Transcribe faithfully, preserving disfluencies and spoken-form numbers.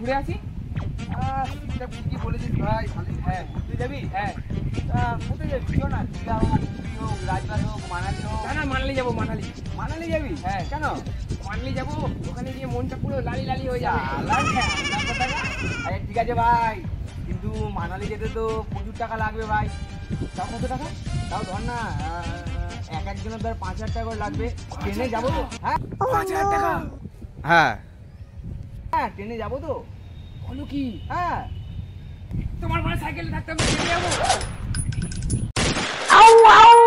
ঘুরে আসি। কি বলেছিস ভাই? হ্যাঁ তুই যাবি? হ্যাঁ। কোথায় যাবি? চল না, দীঘা হোক, পুরী হোক, রাজবাড়ি হোক, মানালি হোক। না না মানালি যাবো, মানালি। মানালি যাবি? হ্যাঁ। কেন? মানালি যাবো, ওখানে গিয়ে মনটা পুরো লালি লালি হয়ে যাবে। আরে ঠিক আছে ভাই, কিন্তু মানালি যেতে তো প্রচুর টাকা লাগবে ভাই। তাও কত টাকা? তাও ধর না এক একজনের ধর পাঁচ হাজার টাকা করে লাগবে। ট্রেনে যাবো তো? হ্যাঁ, পাঁচ হাজার টাকা? হ্যাঁ হ্যাঁ ট্রেনে যাবো তো। বলো কি? হ্যাঁ। তোমার মানে সাইকেলে থাকতে আমি ট্রেনে যাবো?